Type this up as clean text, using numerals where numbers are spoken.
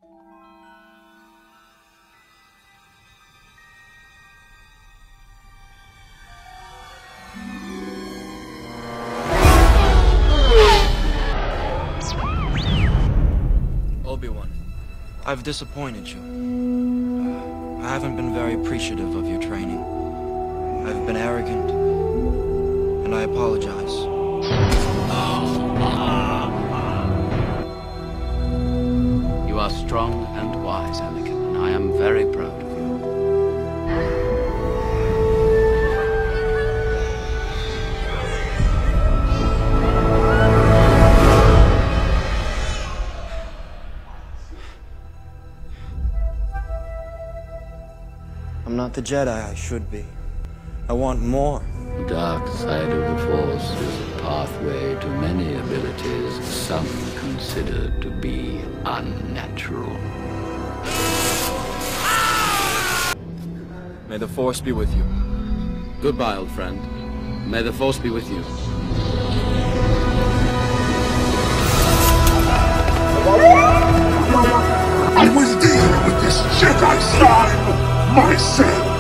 Obi-Wan, I've disappointed you. I haven't been very appreciative of your training. I've been arrogant, and I apologize. You are strong and wise, Anakin, and I am very proud of you. I'm not the Jedi I should be. I want more. The dark side of the Force is a pathway to many abilities some consider to be unnatural. May the Force be with you. Goodbye, old friend. May the Force be with you. I was dealing with this Jedi slime myself.